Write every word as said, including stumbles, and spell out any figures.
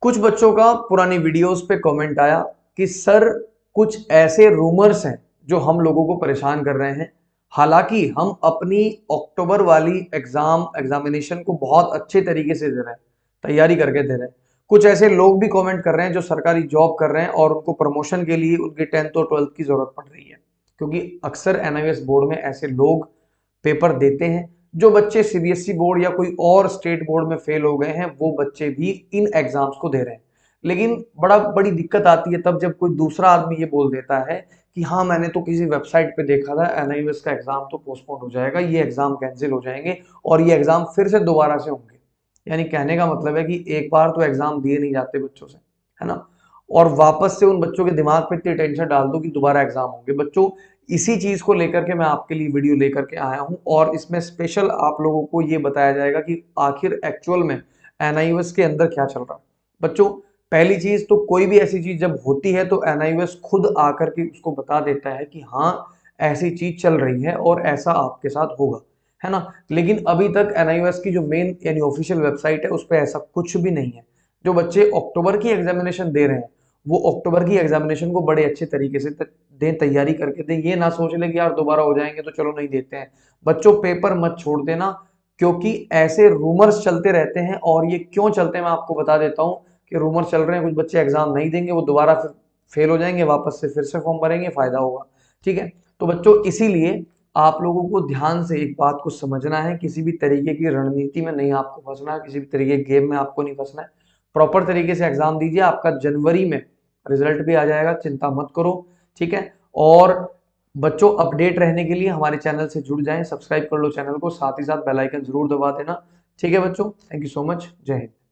कुछ बच्चों का पुरानी वीडियोस पे कमेंट आया कि सर कुछ ऐसे रूमर्स हैं जो हम लोगों को परेशान कर रहे हैं। हालांकि हम अपनी अक्टूबर वाली एग्जाम एग्जामिनेशन को बहुत अच्छे तरीके से दे रहे हैं, तैयारी करके दे रहे हैं। कुछ ऐसे लोग भी कमेंट कर रहे हैं जो सरकारी जॉब कर रहे हैं और उनको प्रमोशन के लिए उनकी टेंथ और ट्वेल्थ की जरूरत पड़ रही है, क्योंकि अक्सर एनआईएस बोर्ड में ऐसे लोग पेपर देते हैं। जो बच्चे सीबीएसई बोर्ड या कोई और स्टेट बोर्ड में फेल हो गए हैं वो बच्चे भी इन एग्जाम्स को दे रहे हैं। लेकिन बड़ा बड़ी दिक्कत आती है तब जब कोई दूसरा आदमी ये बोल देता है कि हाँ मैंने तो किसी वेबसाइट पे देखा था एनआईएस का एग्जाम तो पोस्टपोन हो जाएगा, ये एग्जाम कैंसिल हो जाएंगे और ये एग्जाम फिर से दोबारा से होंगे। यानी कहने का मतलब है कि एक बार तो एग्जाम दिए नहीं जाते बच्चों से, है ना, और वापस से उन बच्चों के दिमाग पे इतनी टेंशन डाल दो कि दोबारा एग्जाम होंगे। बच्चों इसी चीज को लेकर के मैं आपके लिए वीडियो लेकर के आया हूं और इसमें स्पेशल आप लोगों को ये बताया जाएगा कि आखिर एक्चुअल में एनआईएस के अंदर क्या चल रहा है। बच्चों पहली चीज तो कोई भी ऐसी चीज जब होती है तो एनआईएस खुद आकर के उसको बता देता है कि हाँ ऐसी चीज चल रही है और ऐसा आपके साथ होगा, है ना। लेकिन अभी तक एनआईएस की जो मेन यानी ऑफिशियल वेबसाइट है उस पर ऐसा कुछ भी नहीं है। जो बच्चे अक्टूबर की एग्जामिनेशन दे रहे हैं वो अक्टूबर की एग्जामिनेशन को बड़े अच्छे तरीके से दें, तैयारी करके दें। ये ना सोच ले कि यार दोबारा हो जाएंगे तो चलो नहीं देते हैं। बच्चों पेपर मत छोड़ देना, क्योंकि ऐसे रूमर्स चलते रहते हैं। और ये क्यों चलते हैं मैं आपको बता देता हूँ कि रूमर चल रहे हैं कुछ बच्चे एग्जाम नहीं देंगे, वो दोबारा फिर फेल हो जाएंगे, वापस से फिर से फॉर्म भरेंगे, फायदा होगा। ठीक है, तो बच्चों इसीलिए आप लोगों को ध्यान से एक बात को समझना है, किसी भी तरीके की रणनीति में नहीं आपको फंसना है, किसी भी तरीके के गेम में आपको नहीं फंसना है। प्रॉपर तरीके से एग्जाम दीजिए, आपका जनवरी में रिजल्ट भी आ जाएगा, चिंता मत करो। ठीक है, और बच्चों अपडेट रहने के लिए हमारे चैनल से जुड़ जाएं, सब्सक्राइब कर लो चैनल को, साथ ही साथ बेल आइकन जरूर दबा देना। ठीक है बच्चों, थैंक यू सो मच, जय हिंद।